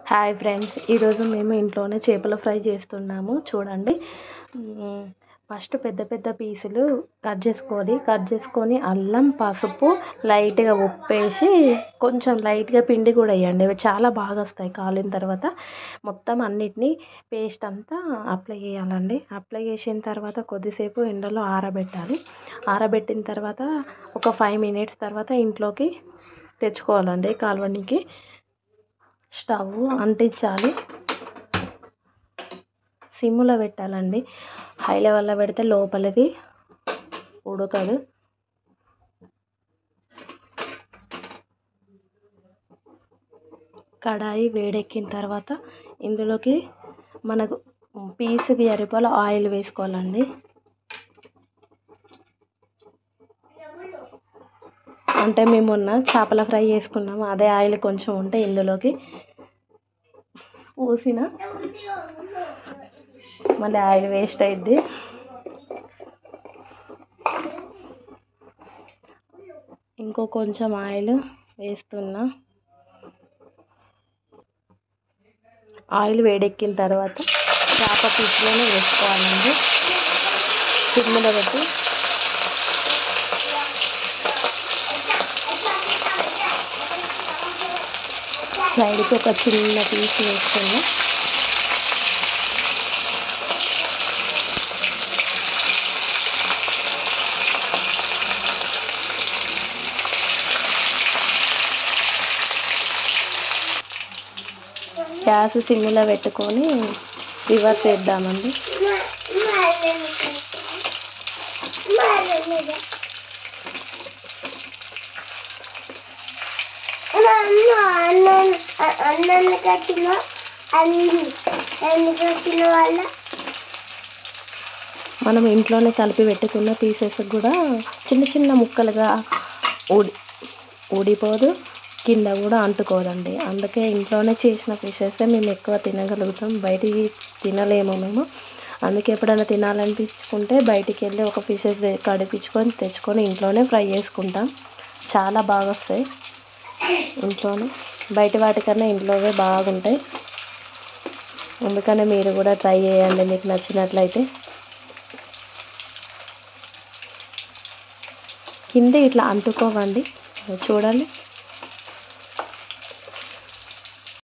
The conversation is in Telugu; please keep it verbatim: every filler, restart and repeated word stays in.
హాయ్ ఫ్రెండ్స్, ఈరోజు మేము ఇంట్లోనే చేపల ఫ్రై చేస్తున్నాము. చూడండి, ఫస్ట్ పెద్ద పెద్ద పీసులు కట్ చేసుకొని కట్ చేసుకొని అల్లం, పసుపు, లైట్గా ఉప్పేసి కొంచెం లైట్గా పిండి కూడా వేయండి. అవి చాలా బాగా వస్తాయి. కాలిన తర్వాత మొత్తం అన్నిటినీ పేస్ట్ అంతా అప్లై చేయాలండి. అప్లై చేసిన తర్వాత కొద్దిసేపు ఎండలో ఆరబెట్టాలి. ఆరబెట్టిన తర్వాత ఒక ఫైవ్ మినిట్స్ తర్వాత ఇంట్లోకి తెచ్చుకోవాలండి. కాలవనికి స్టవ్ అంటించాలి. సిమ్లో పెట్టాలండి. హై లెవెల్లో పెడితే లోపలిది ఉడకదు. కడాయి వేడెక్కిన తర్వాత ఇందులోకి మనకు పీసుకి సరిపడా ఆయిల్ వేసుకోవాలండి. అంటే మేము మొన్న చేపల ఫ్రై చేసుకున్నాము. అదే ఆయిల్ కొంచెం ఉంటే ఇందులోకి పోసిన మళ్ళీ ఆయిల్ వేస్ట్ అయింది. ఇంకో కొంచెం ఆయిల్ వేస్తున్నా. ఆయిల్ వేడెక్కిన తర్వాత చేప పీసులను వేసుకోవాలండి. సిమ్లో పెట్టి సైడ్కి ఒక చిన్న పీస్ వేసుకున్నా. గ్యాస్ సిమ్లో పెట్టుకొని రివర్స్ వేద్దామండి. మనం ఇంట్లోనే కలిపి పెట్టుకున్న పీసెస్ కూడా చిన్న చిన్న ముక్కలుగా ఊడి ఊడిపోదు, కింద కూడా అంటుకోదండి. అందుకే ఇంట్లోనే చేసిన పీసెస్ మేము ఎక్కువ తినగలుగుతాం. బయటికి తినలేము మేము. అందుకే ఎప్పుడైనా తినాలనిపించుకుంటే బయటికి వెళ్ళి ఒక పీసెస్ కడిపించుకొని తెచ్చుకొని ఇంట్లోనే ఫ్రై చేసుకుంటాం. చాలా బాగా వస్తాయి ఇంట్లోనే. బయట వాటికన్నా ఇంట్లోవే బాగుంటాయి. అందుకనే మీరు కూడా ట్రై చేయండి మీకు నచ్చినట్లయితే. కింద ఇట్లా అంటుకోవండి, చూడండి.